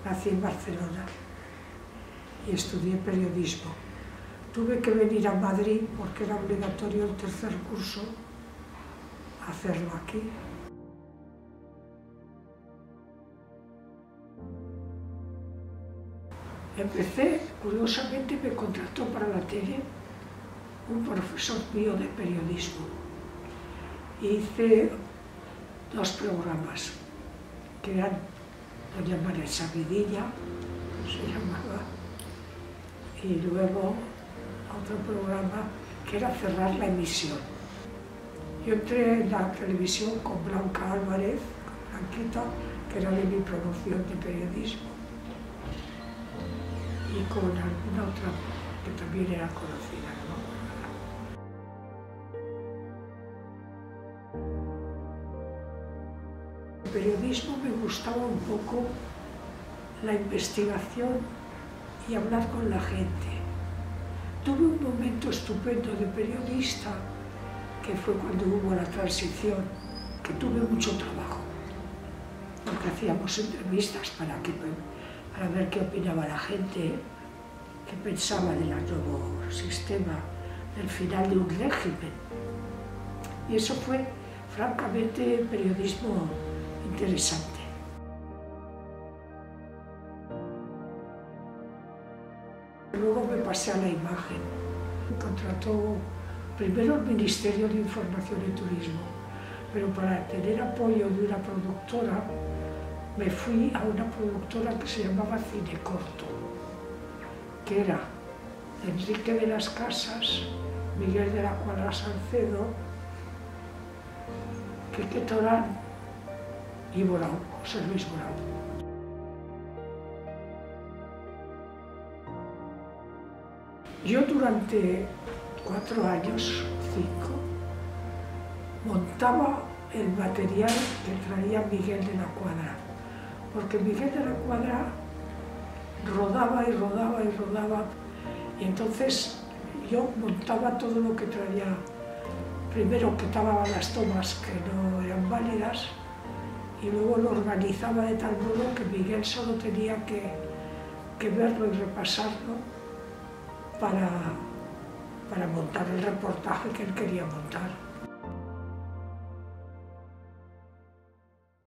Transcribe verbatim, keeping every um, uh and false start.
nací en Barcelona y estudié periodismo. Tuve que venir a Madrid porque era obligatorio el tercer curso hacerlo aquí. Empecé, curiosamente me contrató para la tele un profesor mío de periodismo. Hice dos programas, que eran Doña María Vidilla, se llamaba, y luego otro programa que era cerrar la emisión. Yo entré en la televisión con Blanca Álvarez, con Blanquita, que era de mi promoción de periodismo, y con alguna otra que también era conocida, no me acuerdo. El periodismo me gustaba un poco la investigación y hablar con la gente. Tuve un momento estupendo de periodista, que fue cuando hubo la transición, que tuve mucho trabajo, porque hacíamos entrevistas para, que, para ver qué opinaba la gente, qué pensaba del nuevo sistema, del final de un régimen. Y eso fue, francamente, periodismo interesante. Luego me pasé a la imagen. Me contrató primero el Ministerio de Información y Turismo, pero para tener apoyo de una productora me fui a una productora que se llamaba Cinecorto, que era Enrique de las Casas, Miguel de la Cuadra Salcedo, Quique Torán y Borao, José Luis Borao. Yo durante cuatro años, cinco, montaba el material que traía Miguel de la Cuadra, porque Miguel de la Cuadra rodaba y rodaba y rodaba, y entonces yo montaba todo lo que traía. Primero quitaba las tomas que no eran válidas y luego lo organizaba de tal modo que Miguel solo tenía que, que verlo y repasarlo para, para montar el reportaje que él quería montar.